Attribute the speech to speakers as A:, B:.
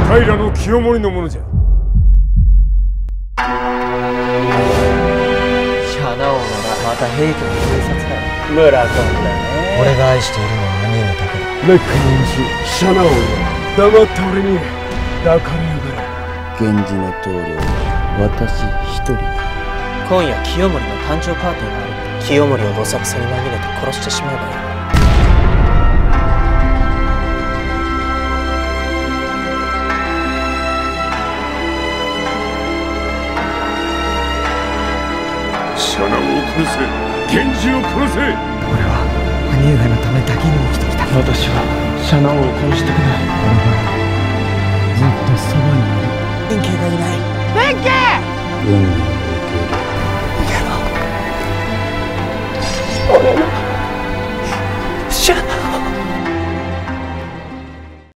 A: 平清盛のものじゃ。
B: シャナ王ならまた平家の警察だよ。
C: 村君だね。
B: 俺が愛しているのは兄上だけだ。
A: レックにシャナ王よ、黙って俺に抱かれやがれ。
C: 源氏の棟梁は私一人。
B: 今夜清盛の誕生パーティーがある。清盛をどさくさに紛れて殺してしまえばいい。
A: シャナを殺せ、源氏を殺せ。
B: 俺は兄上のためだけに生きてきた。
C: 私はシャナを殺したくない。
B: 俺はずっとそばにいる。弁慶がいない。弁慶。
C: 運命を受け入れ
B: 俺のシャナ